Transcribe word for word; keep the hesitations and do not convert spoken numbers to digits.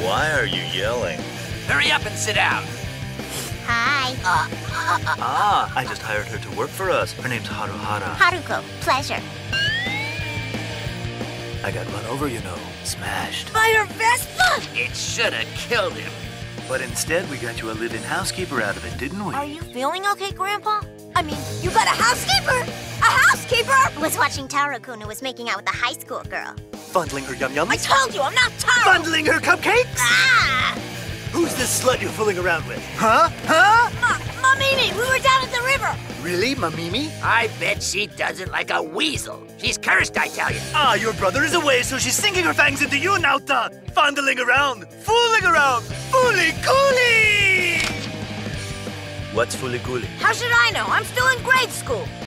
Why are you yelling? Hurry up and sit down. Hi. Uh, uh, uh, Ah, I just hired her to work for us. Her name's Haruhara. Haruko, pleasure. I got run over, you know. Smashed. by her Vespa? It should have killed him. But instead, we got you a live-in housekeeper out of it, didn't we? Are you feeling okay, Grandpa? I mean, you got a housekeeper? A housekeeper? Was watching Taro-kun who was making out with a high school girl. Fondling her yum-yums? I told you, I'm not Taro! Fondling her cupcakes? Ah! Who's this slut you're fooling around with? Huh? Huh? Ma Mamimi, we were down at the river! Really, Mamimi? I bet she does it like a weasel. She's cursed, I tell you. Ah, your brother is away, so she's sinking her fangs into you, Naota! Fondling around, fooling around, Fooly Cooly! What's Fooly Cooly? How should I know? I'm still in grade school.